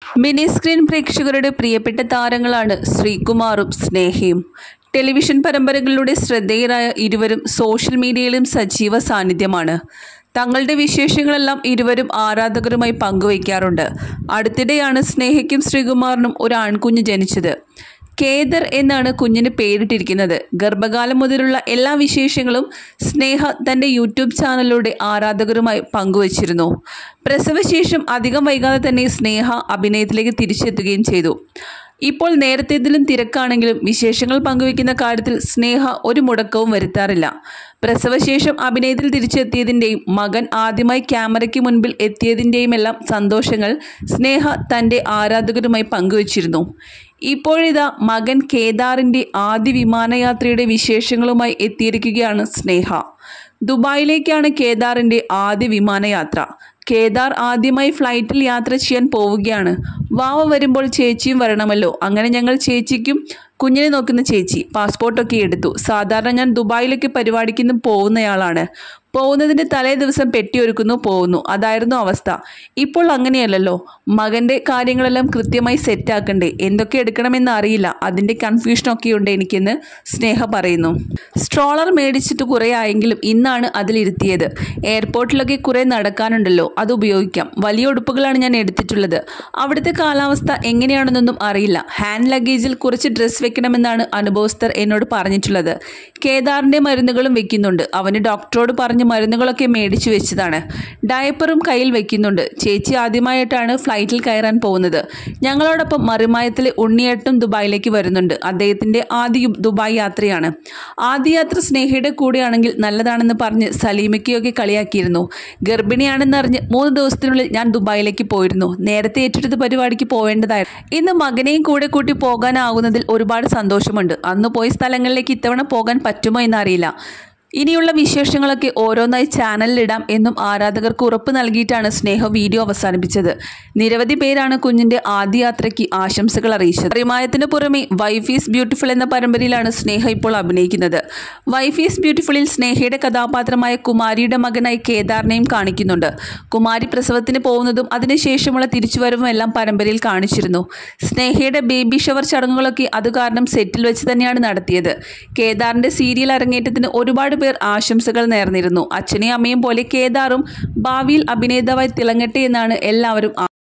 Mini screen പ്രേക്ഷകരുടെ പ്രിയപ്പെട്ട താരങ്ങളാണ് ശ്രീകുമാറും സ്നേഹയും. ടെലിവിഷൻ പരമ്പരകളിലൂടെ ശ്രദ്ധേയരായ ഇരുവരും സോഷ്യൽ മീഡിയയിലും സജീവ സാന്നിധ്യമാണ്. തങ്ങളുടെ വിശേഷങ്ങളെല്ലാം ഇരുവരും ആരാധകരുമായി പങ്കുവയ്ക്കാറുണ്ട്. അടുത്തിടെയാണ് സ്നേഹയ്ക്കും ശ്രീകുമാറിനും ഒരു ആൺകുഞ്ഞ് ജനിച്ചത്. കേദർ എന്നാണ് കുഞ്ഞിന് പേരിട്ടിരിക്കുന്നത്. ഗർഭകാലം മുതലുള്ള എല്ലാ വിശേഷങ്ങളും സ്നേഹ തൻ്റെ യൂട്യൂബ് ചാനലിലൂടെ ആരാധകരുമായി പങ്കുവച്ചിരുന്നു. പ്രസവശേഷം അധികം വൈകാതെ തന്നെ സ്നേഹ അഭിനയത്തിലേക്ക് തിരിച്ചെത്തുകയും ചെയ്തു. ഇപ്പോൾ നേരത്തേതിലും തിരക്കാണെങ്കിലും വിശേഷങ്ങൾ പങ്കുവയ്ക്കുന്ന കാര്യത്തിൽ സ്നേഹ ഒരു മുടക്കവും വരുത്താറില്ല. പ്രസവശേഷം അഭിനയത്തിൽ തിരിച്ചെത്തിയതിൻ്റെയും മകൻ ആദ്യമായി ക്യാമറയ്ക്ക് മുൻപിൽ എത്തിയതിൻ്റെയുമെല്ലാം സന്തോഷങ്ങൾ സ്നേഹ തൻ്റെ ആരാധകരുമായി പങ്കുവച്ചിരുന്നു. ഇപ്പോഴിതാ മകൻ കേദാറിൻ്റെ ആദ്യ വിമാനയാത്രയുടെ വിശേഷങ്ങളുമായി എത്തിയിരിക്കുകയാണ് സ്നേഹ. ദുബായിലേക്കാണ് കേദാറിൻ്റെ ആദ്യ വിമാനയാത്ര. കേദാർ ആദ്യമായി ഫ്ലൈറ്റിൽ യാത്ര ചെയ്യാൻ പോവുകയാണ്. വാവ വരുമ്പോൾ ചേച്ചിയും വരണമല്ലോ. അങ്ങനെ ഞങ്ങൾ ചേച്ചിക്കും കുഞ്ഞിനെ നോക്കുന്ന ചേച്ചി പാസ്പോർട്ടൊക്കെ എടുത്തു. സാധാരണ ഞാൻ ദുബായിലേക്ക് പരിപാടിക്ക് പോകുന്നയാളാണ്. പോകുന്നതിൻ്റെ തലേ ദിവസം പെട്ടിയൊരുക്കുന്നു, പോകുന്നു. അതായിരുന്നു അവസ്ഥ. ഇപ്പോൾ അങ്ങനെയല്ലല്ലോ. മകൻ്റെ കാര്യങ്ങളെല്ലാം കൃത്യമായി സെറ്റാക്കണ്ടേ. എന്തൊക്കെ എടുക്കണമെന്ന് അറിയില്ല. അതിൻ്റെ കൺഫ്യൂഷനൊക്കെ ഉണ്ട് എനിക്കെന്ന് സ്നേഹ പറയുന്നു. സ്ട്രോളർ മേടിച്ചിട്ട് കുറേ ആയെങ്കിലും ഇന്നാണ് അതിലിരുത്തിയത്. എയർപോർട്ടിലൊക്കെ കുറേ നടക്കാനുണ്ടല്ലോ, അത് ഉപയോഗിക്കാം. വലിയ ഉടുപ്പുകളാണ് ഞാൻ എടുത്തിട്ടുള്ളത്. അവിടുത്തെ കാലാവസ്ഥ എങ്ങനെയാണെന്നൊന്നും അറിയില്ല. ഹാൻഡ് ലഗേജിൽ കുറച്ച് ഡ്രസ്സ് വെക്കണമെന്നാണ് അനുഭവസ്ഥർ എന്നോട് പറഞ്ഞിട്ടുള്ളത്. കേദാറിൻ്റെ മരുന്നുകളും വെക്കുന്നുണ്ട്. അവന് ഡോക്ടറോട് പറഞ്ഞ് മരുന്നുകളൊക്കെ മേടിച്ചു വെച്ചതാണ്. ഡയപ്പറും കയ്യിൽ വെക്കുന്നുണ്ട്. ചേച്ചി ആദ്യമായിട്ടാണ് ഫ്ലൈറ്റിൽ കയറാൻ പോകുന്നത്. ഞങ്ങളോടൊപ്പം മറിമായത്തിലെ ഉണ്ണിയേട്ടനും ദുബായിലേക്ക് വരുന്നുണ്ട്. അദ്ദേഹത്തിൻ്റെ ആദ്യ ദുബായ് യാത്രയാണ്. ആദ്യ യാത്ര സ്നേഹയുടെ കൂടെയാണെങ്കിൽ നല്ലതാണെന്ന് പറഞ്ഞ് സലീമയ്ക്കൊക്കെ കളിയാക്കിയിരുന്നു. ഗർഭിണിയാണെന്നറിഞ്ഞ് 3 ദിവസത്തിനുള്ളിൽ ഞാൻ ദുബായിലേക്ക് പോയിരുന്നു. നേരത്തെ ഏറ്റെടുത്ത പരിപാടിക്ക് പോവേണ്ടതായിരുന്നു. ഇന്ന് മകനെയും കൂടെ കൂട്ടി പോകാനാകുന്നതിൽ ഒരുപാട് സന്തോഷമുണ്ട്. അന്ന് പോയ സ്ഥലങ്ങളിലേക്ക് ഇത്തവണ പോകാൻ പറ്റുമോ എന്നറിയില്ല. ഇനിയുള്ള വിശേഷങ്ങളൊക്കെ ഓരോന്നായി ചാനലിലിടാം എന്നും ആരാധകർക്ക് ഉറപ്പ് നൽകിയിട്ടാണ് സ്നേഹ വീഡിയോ അവസാനിപ്പിച്ചത്. നിരവധി പേരാണ് കുഞ്ഞിൻ്റെ ആദ്യ യാത്രയ്ക്ക് ആശംസകൾ അറിയിച്ചത്. റിമായത്തിന് പുറമെ വൈഫ് ഈസ് ബ്യൂട്ടിഫുൾ എന്ന പരമ്പരയിലാണ് സ്നേഹ ഇപ്പോൾ അഭിനയിക്കുന്നത്. വൈഫ് ഈസ് ബ്യൂട്ടിഫുളിൽ സ്നേഹയുടെ കഥാപാത്രമായ കുമാരിയുടെ മകനായി കേദാറിനെയും കാണിക്കുന്നുണ്ട്. കുമാരി പ്രസവത്തിന് പോകുന്നതും അതിനുശേഷമുള്ള തിരിച്ചുവരവും എല്ലാം പരമ്പരയിൽ കാണിച്ചിരുന്നു. സ്നേഹയുടെ ബേബി ഷവർ ചടങ്ങുകളൊക്കെ അത് കാരണം സെറ്റിൽ വെച്ച് തന്നെയാണ് നടത്തിയത്. കേദാറിൻ്റെ സീരിയൽ അരങ്ങേറ്റത്തിന് ഒരുപാട് പേർ ആശംസകൾ നേർന്നിരുന്നു. അച്ഛനെയും അമ്മയും പോലെ കേദാറും ഭാവിയിൽ അഭിനേതാവായി തിളങ്ങട്ടെ എന്നാണ് എല്ലാവരും